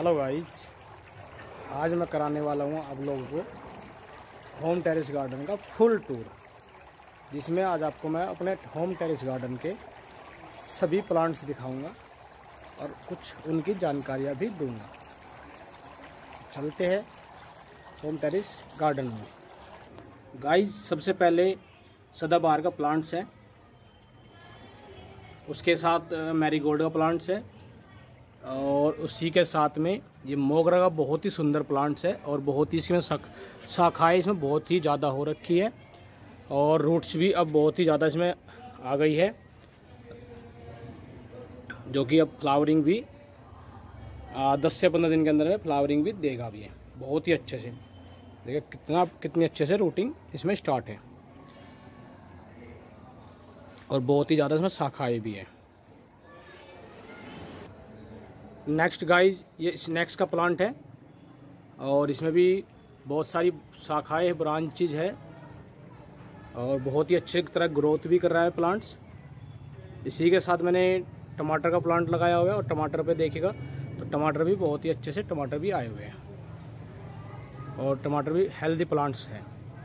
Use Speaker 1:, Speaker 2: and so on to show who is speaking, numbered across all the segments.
Speaker 1: Hello guys, आज मैं कराने वाला हूँ आप लोगों को होम टेरेस गार्डन का फुल टूर, जिसमें आज आपको मैं अपने होम टेरेस गार्डन के सभी प्लांट्स दिखाऊंगा और कुछ उनकी जानकारियाँ भी दूंगा। चलते हैं होम टेरेस गार्डन में। गाइज, सबसे पहले सदाबहार का प्लांट्स है, उसके साथ मैरीगोल्ड का प्लांट्स है और उसी के साथ में ये मोगरा का बहुत ही सुंदर प्लांट्स है और बहुत ही इसमें शाखाएँ इसमें बहुत ही ज़्यादा हो रखी है और रूट्स भी अब बहुत ही ज़्यादा इसमें आ गई है, जो कि अब फ्लावरिंग भी 10 से 15 दिन के अंदर में फ्लावरिंग भी देगा भी है बहुत ही अच्छे से। देखिए कितनी अच्छे से रूटिंग इसमें स्टार्ट है और बहुत ही ज़्यादा इसमें शाखाएँ भी है। नेक्स्ट गाइज, ये स्नैक्स का प्लांट है और इसमें भी बहुत सारी शाखाएँ ब्रांचेज है और बहुत ही अच्छे तरह ग्रोथ भी कर रहा है प्लांट्स। इसी के साथ मैंने टमाटर का प्लांट लगाया हुआ है और टमाटर पे देखिएगा तो टमाटर भी बहुत ही अच्छे से टमाटर भी आए हुए हैं और टमाटर भी हेल्दी प्लांट्स हैं।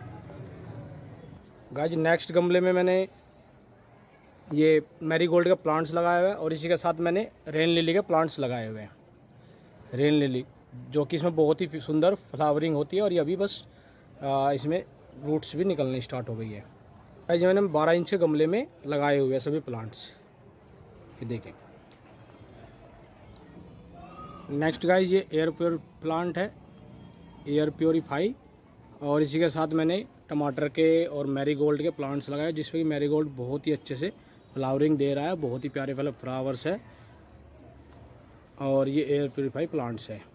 Speaker 1: गाइज, नेक्स्ट गमले में मैंने ये मैरीगोल्ड का प्लांट्स लगाया हुआ है और इसी के साथ मैंने रेन लिली के प्लांट्स लगाए हुए हैं। रेन लिली जो कि इसमें बहुत ही सुंदर फ्लावरिंग होती है और ये अभी बस इसमें रूट्स भी निकलनी स्टार्ट हो गई है। गाइस, मैंने 12 इंच के गमले में लगाए हुए हैं सभी प्लांट्स, ये देखें। नेक्स्ट गाइस, ये एयर प्योर प्लांट है, एयर प्योरीफाई, और इसी के साथ मैंने टमाटर के और मैरीगोल्ड के प्लांट्स लगाए जिसमें कि मैरीगोल्ड बहुत ही अच्छे से फ्लावरिंग दे रहा है, बहुत ही प्यारे वाले फ्लावर्स है और ये एयर प्योरीफाई प्लांट्स है।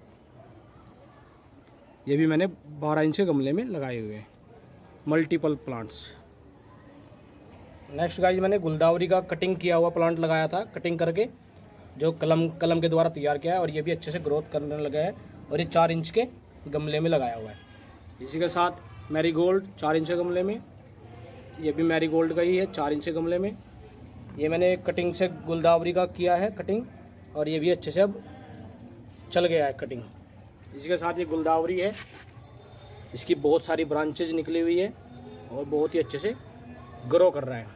Speaker 1: ये भी मैंने 12 इंच के गमले में लगाए हुए हैं मल्टीपल प्लांट्स। नेक्स्ट गाइस, मैंने गुलदावरी का कटिंग किया हुआ प्लांट लगाया था, कटिंग करके जो कलम के द्वारा तैयार किया है और ये भी अच्छे से ग्रोथ करने लगा है और ये 4 इंच के गमले में लगाया हुआ है। इसी के साथ मैरीगोल्ड 4 इंच के गमले में, ये भी मैरीगोल्ड का ही है 4 इंच के गमले में। ये मैंने कटिंग से गुलदावरी का किया है कटिंग और ये भी अच्छे से अब चल गया है कटिंग। इसी के साथ ये गुलदावरी है, इसकी बहुत सारी ब्रांचेज निकली हुई है और बहुत ही अच्छे से ग्रो कर रहा है।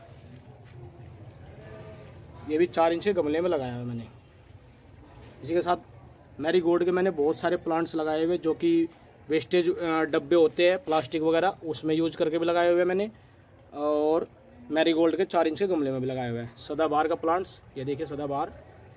Speaker 1: ये भी 4 इंच के गमले में लगाया है मैंने। इसी के साथ मैरीगोल्ड के मैंने बहुत सारे प्लांट्स लगाए हुए जो कि वेस्टेज डब्बे होते हैं प्लास्टिक वगैरह, उसमें यूज करके भी लगाए हुए मैंने और मैरीगोल्ड के 4 इंच के गमले में भी लगाए हुए हैं। सदाबहार का प्लांट्स, ये देखिए सदाबहार।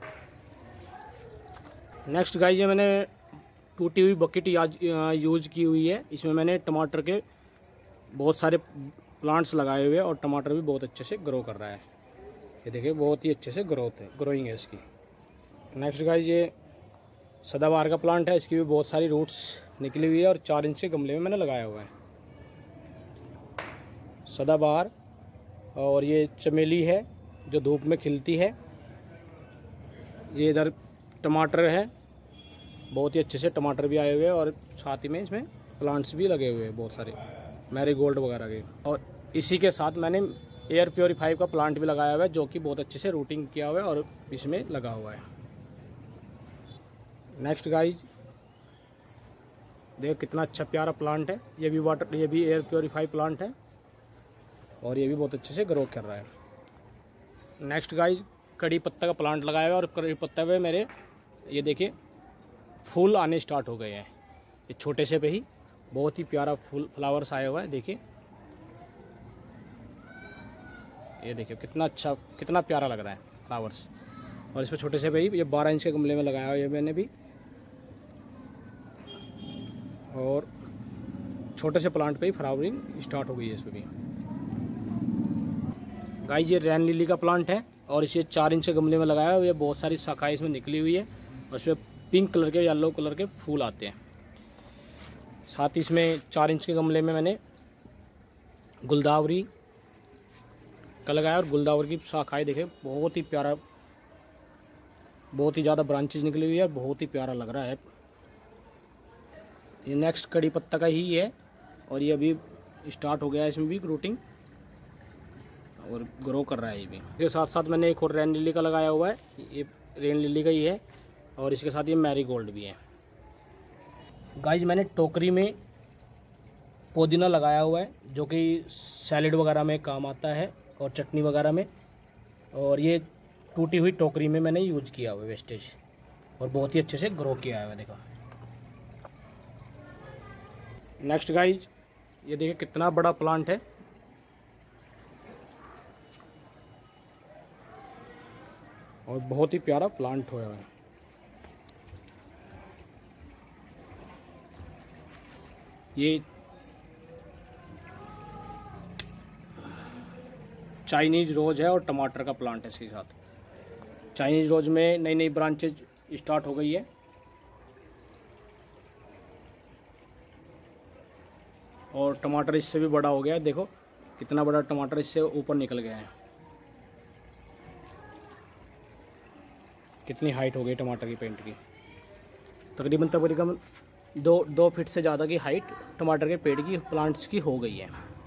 Speaker 1: नेक्स्ट गाइस, ये मैंने टूटी हुई बकेट यूज की हुई है, इसमें मैंने टमाटर के बहुत सारे प्लांट्स लगाए हुए हैं और टमाटर भी बहुत अच्छे से ग्रो कर रहा है। ये देखिए बहुत ही अच्छे से ग्रोइंग है इसकी। नेक्स्ट गाइस, ये सदाबहार का प्लांट है, इसकी भी बहुत सारी रूट्स निकली हुई है और 4 इंच के गमले में मैंने लगाया हुआ है सदाबहार। और ये चमेली है जो धूप में खिलती है। ये इधर टमाटर है, बहुत ही अच्छे से टमाटर भी आए हुए हैं और साथ ही में इसमें प्लांट्स भी लगे हुए हैं बहुत सारे मैरीगोल्ड वगैरह के। और इसी के साथ मैंने एयर प्योरीफाई का प्लांट भी लगाया हुआ है जो कि बहुत अच्छे से रूटिंग किया हुआ है और इसमें लगा हुआ है। नेक्स्ट गाइज, देखो कितना अच्छा प्यारा प्लांट है, ये भी एयर प्योरीफाई प्लांट है और ये भी बहुत अच्छे से ग्रो कर रहा है। नेक्स्ट गाइज, कड़ी पत्ता का प्लांट लगाया हुआ है और कड़ी पत्ता पे मेरे ये देखिए फूल आने स्टार्ट हो गए हैं। ये छोटे से पे ही बहुत ही प्यारा फ्लावर्स आया हुआ है, देखिए ये देखिए कितना अच्छा कितना प्यारा लग रहा है फ्लावर्स। और इसमें छोटे से पे ही ये 12 इंच के गमले में लगाया हुआ है मैंने भी और छोटे से प्लांट पे ही फ्लावरिंग स्टार्ट हो गई है इसमें भी। गाइस, ये रेन लिली का प्लांट है और इसे 4 इंच के गमले में लगाया हुआ है। ये बहुत सारी शाखाएं इसमें निकली हुई है और इसमें पिंक कलर के येलो कलर के फूल आते हैं। साथ ही इसमें 4 इंच के गमले में मैंने गुलदावरी का लगाया और गुलदावरी की शाखाएं देखे बहुत ही प्यारा, बहुत ही ज़्यादा ब्रांचेज निकली हुई है, बहुत ही प्यारा लग रहा है। ये नेक्स्ट कड़ी पत्ता का ही है और ये अभी स्टार्ट हो गया है इसमें भी रूटिंग और ग्रो कर रहा है ये भी। इसके साथ साथ मैंने एक और रेन लिली का लगाया हुआ है, ये रेन लिली का ही है और इसके साथ ये मैरीगोल्ड भी है। गाइज मैंने टोकरी में पुदीना लगाया हुआ है जो कि सैलेड वगैरह में काम आता है और चटनी वगैरह में, और ये टूटी हुई टोकरी में मैंने यूज किया हुआ है वेस्टेज, और बहुत ही अच्छे से ग्रो किया हुआ है। देखो नेक्स्ट गाइज, ये देखिए कितना बड़ा प्लांट है, और बहुत ही प्यारा प्लांट हुआ है। ये चाइनीज रोज है और टमाटर का प्लांट है इसके साथ। चाइनीज रोज में नई नई ब्रांचेज स्टार्ट हो गई है, और टमाटर इससे भी बड़ा हो गया है। देखो कितना बड़ा टमाटर इससे ऊपर निकल गया है, कितनी हाइट हो गई टमाटर की पेंट की। तकरीबन 2 फीट से ज़्यादा की हाइट टमाटर के पेड़ की प्लांट्स की हो गई है।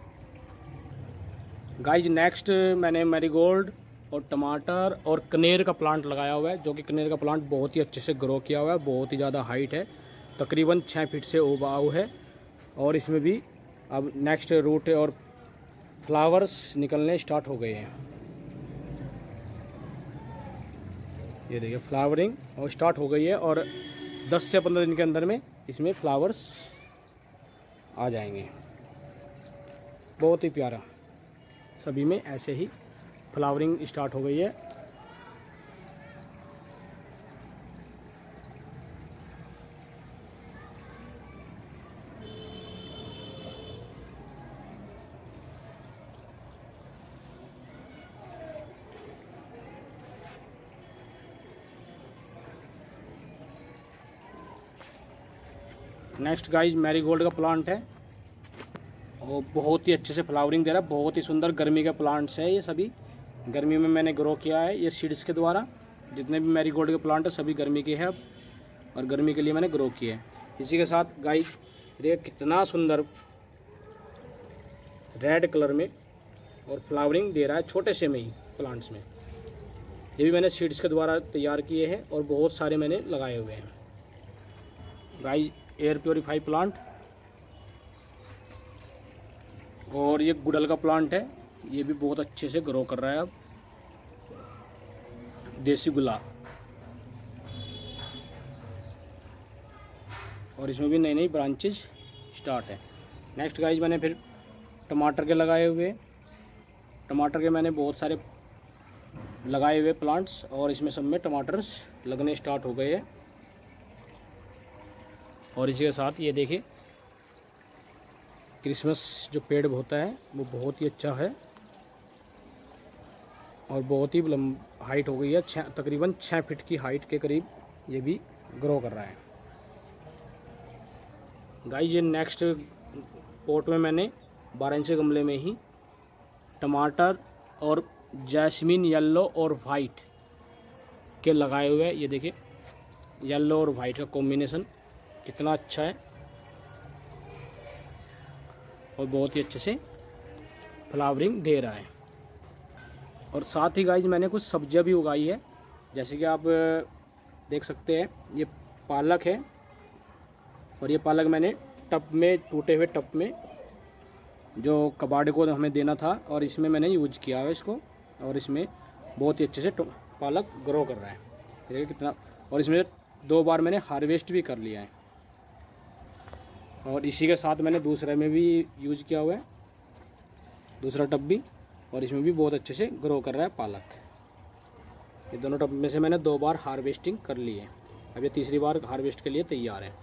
Speaker 1: गाइज नेक्स्ट मैंने मैरीगोल्ड और टमाटर और कनेर का प्लांट लगाया हुआ है, जो कि कनेर का प्लांट बहुत ही अच्छे से ग्रो किया हुआ है, बहुत ही ज़्यादा हाइट है, तकरीबन 6 फीट से उबाऊ है। और इसमें भी अब नेक्स्ट रूट और फ्लावर्स निकलने स्टार्ट हो गए हैं। ये देखिए फ्लावरिंग और स्टार्ट हो गई है, और 10 से 15 दिन के अंदर में इसमें फ्लावर्स आ जाएंगे। बहुत ही प्यारा, सभी में ऐसे ही फ्लावरिंग स्टार्ट हो गई है। नेक्स्ट गाइज मैरीगोल्ड का प्लांट है, और बहुत ही अच्छे से फ्लावरिंग दे रहा है, बहुत ही सुंदर। गर्मी के प्लांट्स है ये सभी, गर्मी में मैंने ग्रो किया है ये सीड्स के द्वारा। जितने भी मैरीगोल्ड के प्लांट है सभी गर्मी के हैं अब, और गर्मी के लिए मैंने ग्रो किए हैं। इसी के साथ गाइज देखिए कितना सुंदर रेड कलर में और फ्लावरिंग दे रहा है छोटे से में ही प्लांट्स में। ये भी मैंने सीड्स के द्वारा तैयार किए हैं, और बहुत सारे मैंने लगाए हुए हैं। गाइज एयर प्योरीफाई प्लांट, और ये गुड़हल का प्लांट है, ये भी बहुत अच्छे से ग्रो कर रहा है अब। देसी गुलाब, और इसमें भी नई नई ब्रांचेज स्टार्ट है। नेक्स्ट गाइज मैंने फिर टमाटर के लगाए हुए, टमाटर के मैंने बहुत सारे लगाए हुए प्लांट्स, और इसमें सब में टमाटर्स लगने स्टार्ट हो गए हैं। और इसी के साथ ये देखिए क्रिसमस जो पेड़ होता है वो बहुत ही अच्छा है, और बहुत ही हाइट हो गई है, तकरीबन 6 फीट की हाइट के करीब ये भी ग्रो कर रहा है। गाइस ये नेक्स्ट पॉट में मैंने 12 इंच के गमले में ही टमाटर और जैस्मिन येलो और वाइट के लगाए हुए हैं। ये देखिए येलो और वाइट का कॉम्बिनेशन कितना अच्छा है, और बहुत ही अच्छे से फ्लावरिंग दे रहा है। और साथ ही गाइज मैंने कुछ सब्जियां भी उगाई है, जैसे कि आप देख सकते हैं ये पालक है, और ये पालक मैंने टब में, टूटे हुए टब में जो कबाड़ को हमें देना था, और इसमें मैंने यूज किया है इसको, और इसमें बहुत ही अच्छे से पालक ग्रो कर रहा है। देखिए कितना, और इसमें 2 बार मैंने हार्वेस्ट भी कर लिया है। और इसी के साथ मैंने दूसरे में भी यूज किया हुआ है, दूसरा टब भी, और इसमें भी बहुत अच्छे से ग्रो कर रहा है पालक। ये दोनों टब में से मैंने 2 बार हार्वेस्टिंग कर ली है, अब ये तीसरी बार हार्वेस्ट के लिए तैयार है।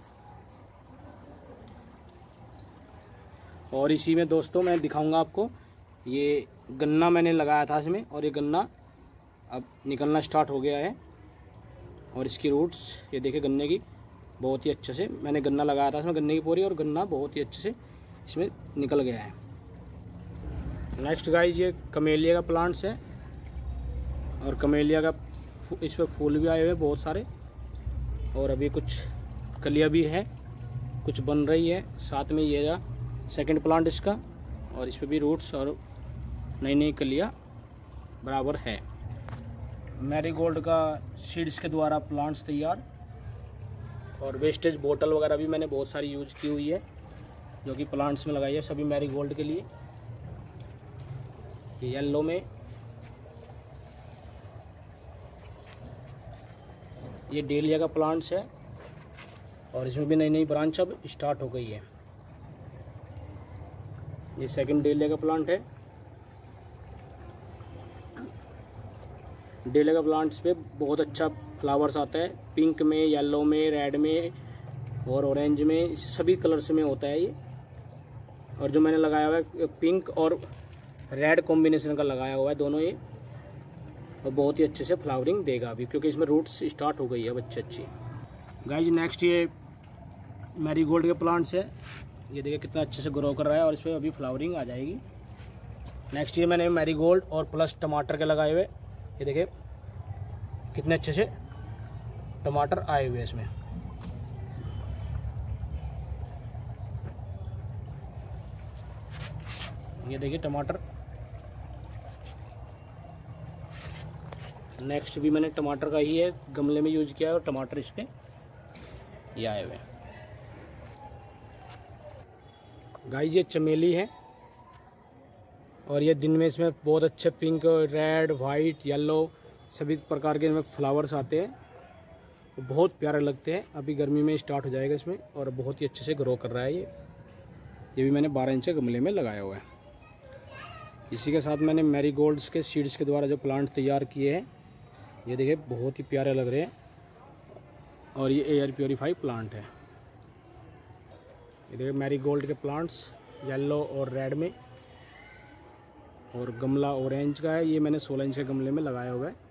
Speaker 1: और इसी में दोस्तों मैं दिखाऊंगा आपको, ये गन्ना मैंने लगाया था इसमें, और ये गन्ना अब निकलना स्टार्ट हो गया है, और इसकी रूट्स ये देखिए गन्ने की बहुत ही अच्छे से मैंने गन्ना लगाया था इसमें, गन्ने की पोरी, और गन्ना बहुत ही अच्छे से इसमें निकल गया है। नेक्स्ट गाइज ये कमेलिया का प्लांट्स है, और कमेलिया का इस पर फूल भी आए हुए बहुत सारे, और अभी कुछ कलियाँ भी है, कुछ बन रही है। साथ में ये सेकंड प्लांट इसका, और इस पर भी रूट्स और नई नई कलियाँ बराबर है। मैरीगोल्ड का सीड्स के द्वारा प्लांट्स तैयार, और वेस्टेज बोतल वगैरह भी मैंने बहुत सारी यूज की हुई है, जो कि प्लांट्स में लगाई है सभी मैरीगोल्ड के लिए। ये येलो में, ये डेलिया का प्लांट्स है और इसमें भी नई नई ब्रांच अब स्टार्ट हो गई है। ये सेकंड डेलिया का प्लांट है। डेलिया का प्लांट्स पे बहुत अच्छा फ्लावर्स आता है, पिंक में, येलो में, रेड में और ऑरेंज में, सभी कलर्स में होता है ये। और जो मैंने लगाया हुआ है पिंक और रेड कॉम्बिनेशन का लगाया हुआ है दोनों ये, और बहुत ही अच्छे से फ्लावरिंग देगा अभी, क्योंकि इसमें रूट्स स्टार्ट हो गई है अब अच्छी। गाइज नेक्स्ट ये मैरीगोल्ड के प्लांट्स है, ये देखिए कितना अच्छे से ग्रो कर रहा है और इसमें अभी फ्लावरिंग आ जाएगी। नेक्स्ट ये मैंने मैरीगोल्ड और प्लस टमाटर के लगाए हुए, ये देखिए कितने अच्छे से टमाटर आए हुए हैं इसमें। ये देखिए टमाटर। नेक्स्ट भी मैंने टमाटर का ही है, गमले में यूज किया है और टमाटर इस पे ये आए हुए हैं। गाइस ये चमेली है और ये दिन में इसमें बहुत अच्छे पिंक, रेड, वाइट, येलो सभी प्रकार के इसमें फ्लावर्स आते हैं, बहुत प्यारे लगते हैं। अभी गर्मी में स्टार्ट हो जाएगा इसमें और बहुत ही अच्छे से ग्रो कर रहा है ये भी मैंने 12 इंच के गमले में लगाया हुआ है। इसी के साथ मैंने मैरीगोल्ड्स के सीड्स के द्वारा जो प्लांट तैयार किए हैं, ये देखिए बहुत ही प्यारे लग रहे हैं। और ये एयर प्योरीफाई प्लांट है, ये देखिए मैरीगोल्ड के प्लांट्स येलो और रेड में, और गमला ऑरेंज का है। ये मैंने 16 इंच के गमले में लगाया हुआ है।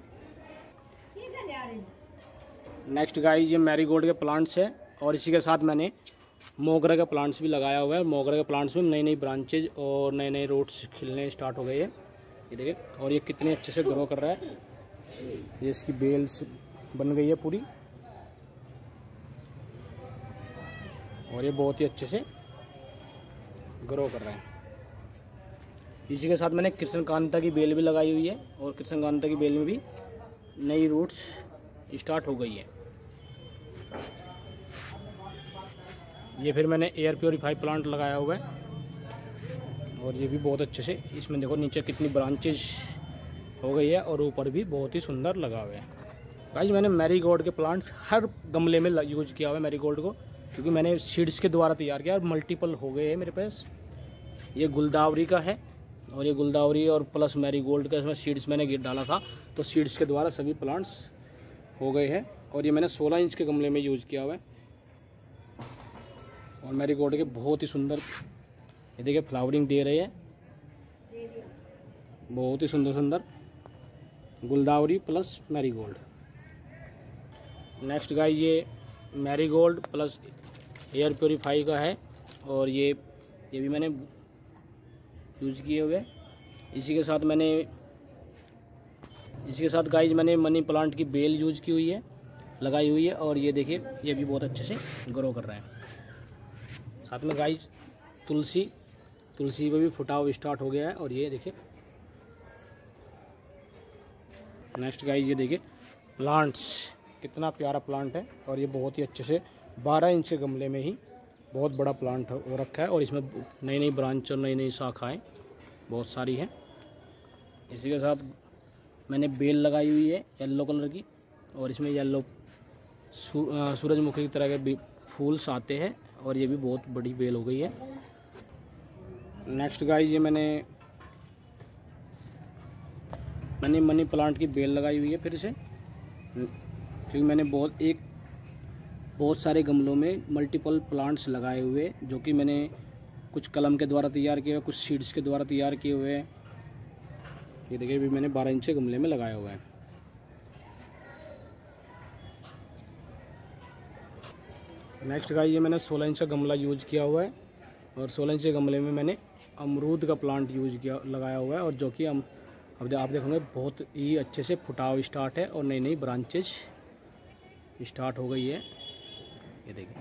Speaker 1: नेक्स्ट गाइस ये मैरीगोल्ड के प्लांट्स है और इसी के साथ मैंने मोगरा के प्लांट्स भी लगाया हुआ है। मोगरा के प्लांट्स में नई नई ब्रांचेज और नए नए रूट्स खिलने स्टार्ट हो गए हैं, ये देखिए। और ये कितने अच्छे से ग्रो कर रहा है, ये इसकी बेल्स बन गई है पूरी और ये बहुत ही अच्छे से ग्रो कर रहा है। इसी के साथ मैंने कृष्णकांता की बेल भी लगाई हुई है और कृष्णकांता की बेल में भी नई रूट्स स्टार्ट हो गई है। ये फिर मैंने एयर प्योरीफाई प्लांट लगाया हुआ है और ये भी बहुत अच्छे से, इसमें देखो नीचे कितनी ब्रांचेज हो गई है और ऊपर भी बहुत ही सुंदर लगा हुआ है। गाइस मैंने मैरीगोल्ड के प्लांट हर गमले में यूज किया हुआ है मैरीगोल्ड को, क्योंकि मैंने सीड्स के द्वारा तैयार किया और मल्टीपल हो गए हैं मेरे पास। ये गुलदावरी का है और ये गुलदावरी और प्लस मैरीगोल्ड का इसमें सीड्स मैंने डाला था, तो सीड्स के द्वारा सभी प्लांट्स हो गए हैं। और ये मैंने 16 इंच के गमले में यूज़ किया हुआ है और मैरीगोल्ड के बहुत ही सुंदर, ये देखिए फ्लावरिंग दे रहे हैं, बहुत ही सुंदर सुंदर गुलदावरी प्लस मैरीगोल्ड। नेक्स्ट गाइस ये मैरीगोल्ड प्लस एयर प्योरीफाई का है और ये भी मैंने यूज किए हुए। इसी के साथ गाइस मैंने मनी प्लांट की बेल यूज की हुई है, लगाई हुई है और ये देखिए ये भी बहुत अच्छे से ग्रो कर रहा है। साथ में गाइस तुलसी पे भी फुटाव स्टार्ट हो गया है और ये देखिए। नेक्स्ट गाइस ये देखिए प्लांट्स, कितना प्यारा प्लांट है और ये बहुत ही अच्छे से 12 इंच के गमले में ही बहुत बड़ा प्लांट हो रखा है और इसमें नई नई ब्रांच और नई नई शाखाएँ बहुत सारी हैं। इसी के साथ मैंने बेल लगाई हुई है येलो कलर की और इसमें येलो सूरजमुखी की तरह के फूल्स आते हैं और ये भी बहुत बड़ी बेल हो गई है। नेक्स्ट गाइस ये मैंने मनी प्लांट की बेल लगाई हुई है फिर से, क्योंकि मैंने बहुत सारे गमलों में मल्टीपल प्लांट्स लगाए हुए, जो कि मैंने कुछ कलम के द्वारा तैयार किए हुए, कुछ सीड्स के द्वारा तैयार किए हुए हैं। ये देखिए भी मैंने 12 इंच के गमले में लगाया हुआ है। नेक्स्ट गाइस ये मैंने 16 इंच का गमला यूज किया हुआ है और 16 इंच के गमले में मैंने अमरूद का प्लांट लगाया हुआ है और जो कि अब आप देखोगे बहुत ही अच्छे से फुटाव स्टार्ट है और नई नई ब्रांचेज स्टार्ट हो गई है। ये देखिए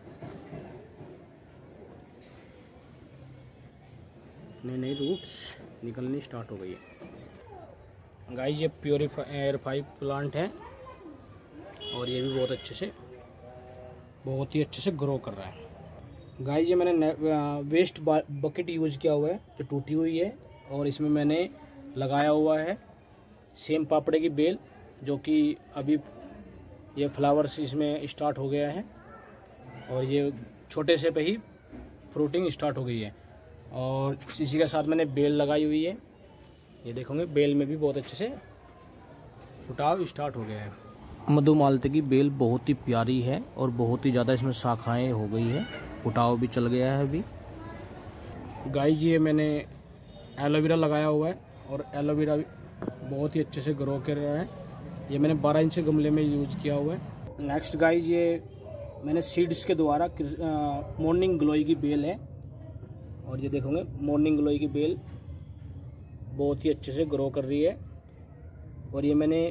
Speaker 1: नई नई रूट्स निकलनी स्टार्ट हो गई है। गाइस ये एयर पाइप प्लांट है और ये भी बहुत अच्छे से बहुत ही अच्छे से ग्रो कर रहा है। गाइस ये मैंने वेस्ट बकेट यूज़ किया हुआ है जो टूटी हुई है, और इसमें मैंने लगाया हुआ है सेम पापड़े की बेल, जो कि अभी ये फ्लावर्स इसमें स्टार्ट हो गया है और ये छोटे से पे ही फ्रूटिंग स्टार्ट हो गई है। और इसी के साथ मैंने बेल लगाई हुई है, ये देखोगे बेल में भी बहुत अच्छे से फुटाव स्टार्ट हो गया है। मधुमालती की बेल बहुत ही प्यारी है और बहुत ही ज़्यादा इसमें शाखाएं हो गई है, फुटाव भी चल गया है अभी। गाइस ये मैंने एलोवेरा लगाया हुआ है और एलोवेरा बहुत ही अच्छे से ग्रो कर रहा है। ये मैंने 12 इंच के गमले में यूज किया हुआ है। नेक्स्ट गाइस ये मैंने सीड्स के द्वारा मॉर्निंग ग्लोई की बेल है, और ये देखोगे मॉर्निंग ग्लोई की बेल बहुत ही अच्छे से ग्रो कर रही है। और ये मैंने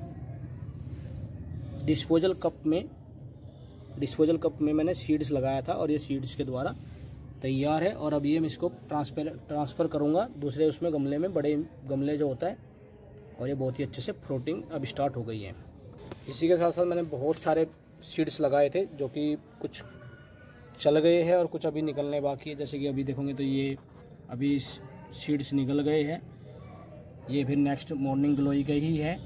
Speaker 1: डिस्पोजल कप में मैंने सीड्स लगाया था और ये सीड्स के द्वारा तैयार है। और अब ये मैं इसको ट्रांसफ़र करूँगा दूसरे उसमें गमले में, बड़े गमले जो होता है, और ये बहुत ही अच्छे से फ्रूटिंग अब स्टार्ट हो गई है। इसी के साथ साथ मैंने बहुत सारे सीड्स लगाए थे जो कि कुछ चल गए हैं और कुछ अभी निकलने बाकी है। जैसे कि अभी देखोगे तो ये अभी सीड्स निकल गए हैं, ये फिर नेक्स्ट मॉर्निंग ग्लोई का ही है।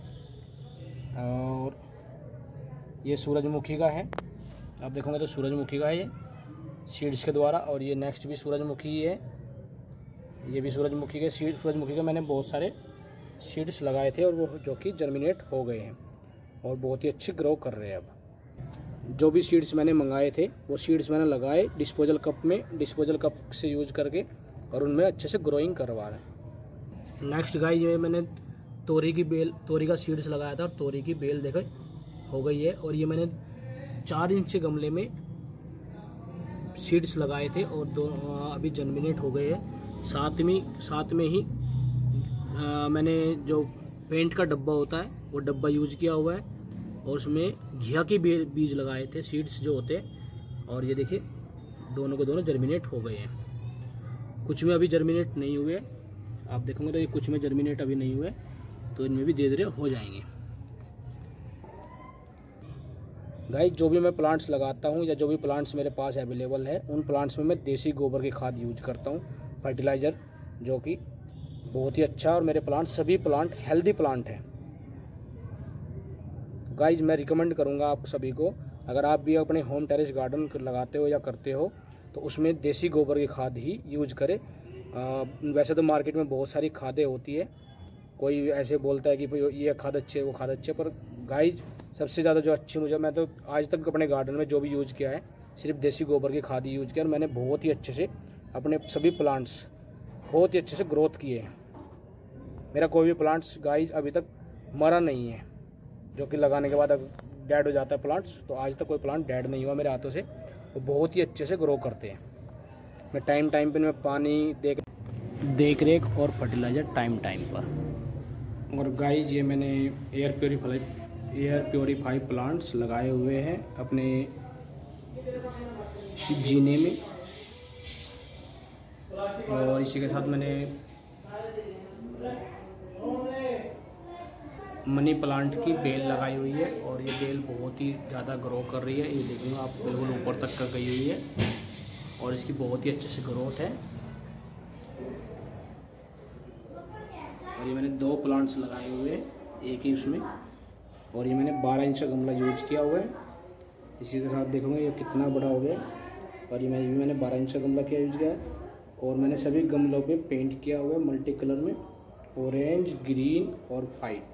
Speaker 1: और ये सूरजमुखी का है, आप देखोगे तो सूरजमुखी का है ये सीड्स के द्वारा। और ये नेक्स्ट भी सूरजमुखी ही है, ये भी सूरजमुखी के सीड। सूरजमुखी के मैंने बहुत सारे सीड्स लगाए थे और वो जो कि जर्मिनेट हो गए हैं और बहुत ही अच्छी ग्रो कर रहे हैं। अब जो भी सीड्स मैंने मंगाए थे वो सीड्स मैंने लगाए डिस्पोजल कप से यूज करके, और उनमें अच्छे से ग्रोइंग करवा रहे हैं। नेक्स्ट गाइस ये मैंने तोरी का सीड्स लगाया था और तोरी की बेल देखो हो गई है। और ये मैंने 4 इंच के गमले में सीड्स लगाए थे और अभी जर्मिनेट हो गए हैं। साथ में ही मैंने जो पेंट का डब्बा होता है वो डब्बा यूज किया हुआ है, और उसमें घिया के बीज लगाए थे, सीड्स जो होते हैं। और ये देखिए दोनों के दोनों जर्मिनेट हो गए हैं। कुछ में अभी जर्मिनेट नहीं हुए, आप देखोगे तो ये कुछ में जर्मिनेट अभी नहीं हुए, तो इनमें भी धीरे धीरे हो जाएंगे। गाइस जो भी मैं प्लांट्स लगाता हूँ या जो भी प्लांट्स मेरे पास अवेलेबल है, उन प्लांट्स में मैं देसी गोबर की खाद यूज करता हूँ, फर्टिलाइज़र, जो कि बहुत ही अच्छा। और मेरे सभी प्लांट हेल्दी प्लांट हैं। गाइस मैं रिकमेंड करूँगा आप सभी को, अगर आप भी अपने होम टेरेस गार्डन लगाते हो या करते हो तो उसमें देसी गोबर की खाद ही यूज करें। वैसे तो मार्केट में बहुत सारी खादें होती है, कोई ऐसे बोलता है कि ये खाद अच्छी है वो खाद अच्छी है, पर गाइस सबसे ज़्यादा जो अच्छी मैं तो आज तक अपने गार्डन में जो भी यूज़ किया है सिर्फ देसी गोबर की खाद ही यूज किया, और मैंने बहुत ही अच्छे से अपने सभी प्लांट्स बहुत ही अच्छे से ग्रोथ किए हैं। मेरा कोई भी प्लांट्स गाइस अभी तक मरा नहीं है, जो कि लगाने के बाद डेड हो जाता है प्लांट्स, तो आज तक कोई प्लांट डेड नहीं हुआ मेरे हाथों से। वो बहुत ही अच्छे से ग्रो करते हैं। मैं टाइम पे मैं पानी देख रेख और फर्टिलाइज़र टाइम पर। और गाइस ये मैंने एयर प्योरीफाई प्लांट्स लगाए हुए हैं अपने जीने में, और इसी के साथ मैंने मनी प्लांट की बेल लगाई हुई है, और ये बेल बहुत ही ज़्यादा ग्रो कर रही है। ये देखिए आप बिल्कुल ऊपर तक कर गई हुई है और इसकी बहुत ही अच्छे से ग्रोथ है। और ये मैंने 2 प्लांट्स लगाए हुए हैं एक ही उसमें, और ये मैंने 12 इंच का गमला यूज किया हुआ है। इसी के साथ देखोगे ये कितना बड़ा हो गया, और ये मैंने 12 इंच का गमला किया यूज किया है। और मैंने सभी गमलों पे पेंट किया हुआ है मल्टी कलर में, ऑरेंज, ग्रीन और वाइट।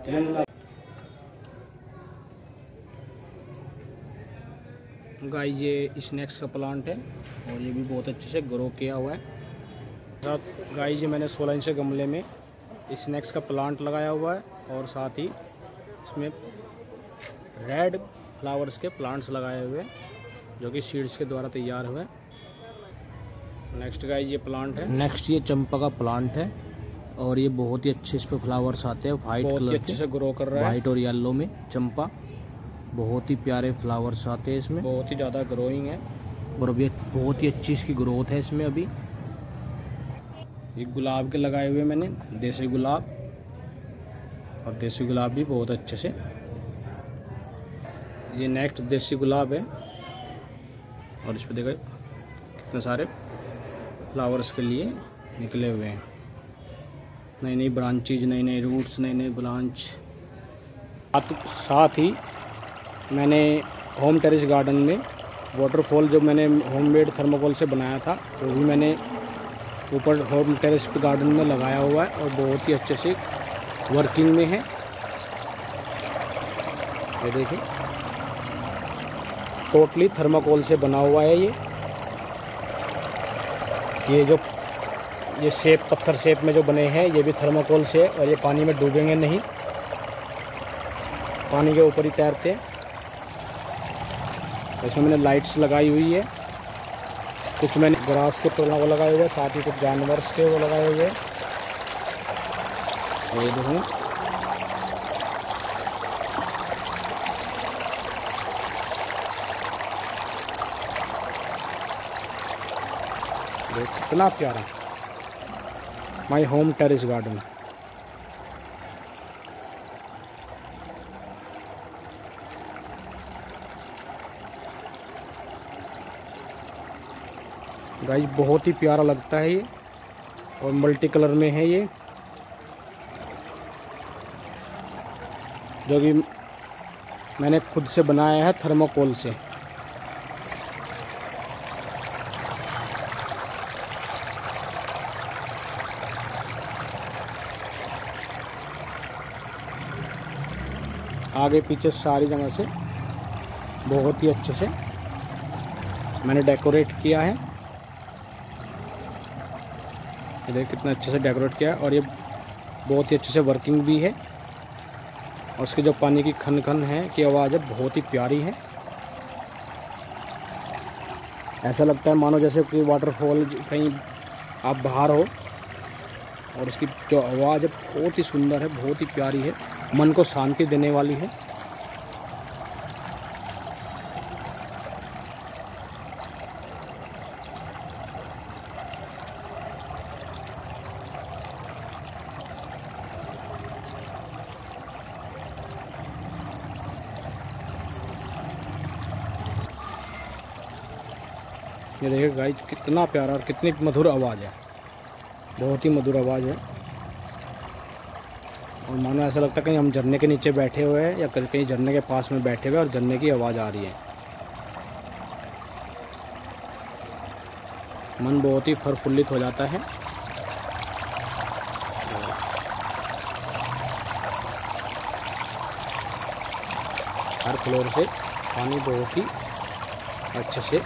Speaker 1: गाइस ये स्नैक्स का प्लांट है और ये भी बहुत अच्छे से ग्रो किया हुआ है। साथ गाइस ये मैंने 16 इंच के गमले में स्नैक्स का प्लांट लगाया हुआ है, और साथ ही इसमें रेड फ्लावर्स के प्लांट्स लगाए हुए हैं जो कि सीड्स के द्वारा तैयार हुए। नेक्स्ट गाइस ये प्लांट है, नेक्स्ट ये चंपा का प्लांट है, और ये बहुत ही अच्छे इस पे फ्लावर्स आते हैं वाइट कलर के, अच्छे से ग्रो कर रहा है, वाइट और येलो में चंपा, बहुत ही प्यारे फ्लावर्स आते हैं इसमें, बहुत ही ज़्यादा ग्रोइंग है, और अभी बहुत ही अच्छी इसकी ग्रोथ है इसमें। अभी ये गुलाब के लगाए हुए मैंने, देसी गुलाब, और देसी गुलाब भी बहुत अच्छे से ये नेक्स्ट देसी गुलाब है और इस पर देखो कितने सारे फ्लावर्स के लिए निकले हुए हैं। नई नई ब्रांचेज, नई नई रूट्स, नई नई ब्रांच। साथ ही मैंने होम टेरेस गार्डन में वाटरफॉल जो मैंने होममेड थर्मोकोल से बनाया था वो भी मैंने ऊपर होम टेरेस गार्डन में लगाया हुआ है और बहुत ही अच्छे से वर्किंग में है। ये देखिए टोटली थर्मोकोल से बना हुआ है। ये शेप, पत्थर शेप में जो बने हैं ये भी थर्मोकोल से है और ये पानी में डूबेंगे नहीं, पानी के ऊपर ही तैरते हैं। इसमें मैंने लाइट्स लगाई हुई है, कुछ मैंने ग्रास के पेड़ों को लगाए हुए हैं, साथ ही कुछ जानवर्स के वो लगाए हुए हैं। और ये देखो कितना प्यारा my home terrace garden. Guys बहुत ही प्यारा लगता है ये और मल्टी कलर में है ये, जो कि मैंने खुद से बनाया है थर्मोकोल से। आगे पीछे सारी जगह से बहुत ही अच्छे से मैंने डेकोरेट किया है। ये देखिए कितना अच्छे से डेकोरेट किया है और ये बहुत ही अच्छे से वर्किंग भी है। और उसकी जो पानी की खन खन है की आवाज़ है बहुत ही प्यारी है। ऐसा लगता है मानो जैसे कोई वाटरफॉल कहीं आप बाहर हो और उसकी जो आवाज़ है बहुत ही सुंदर है, बहुत ही प्यारी है, मन को शांति देने वाली है। ये देखिए गाइस कितना प्यारा और कितनी मधुर आवाज़ है, बहुत ही मधुर आवाज़ है। और मानो ऐसा लगता है कहीं हम झरने के नीचे बैठे हुए हैं या कहीं झरने के पास में बैठे हुए और झरने की आवाज़ आ रही है। मन बहुत ही प्रफुल्लित हो जाता है। हर फ्लोर से पानी बहुत ही अच्छे से,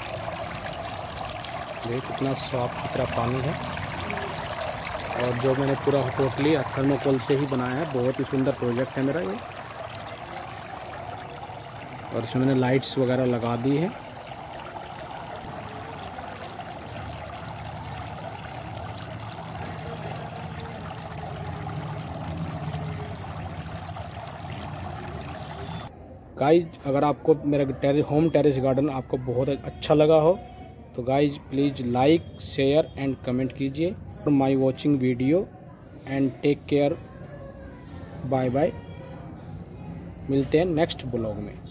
Speaker 1: देखिए कितना साफ सुथरा पानी है। और जो मैंने पूरा टोटली थर्मोकोल से ही बनाया है, बहुत ही सुंदर प्रोजेक्ट है मेरा ये। और इसमें मैंने लाइट्स वगैरह लगा दी है। गाइज अगर आपको मेरा होम टेरेस गार्डन आपको बहुत अच्छा लगा हो तो guys please like, share and comment कीजिए। My watching video and take care, bye bye. मिलते हैं नेक्स्ट ब्लॉग में।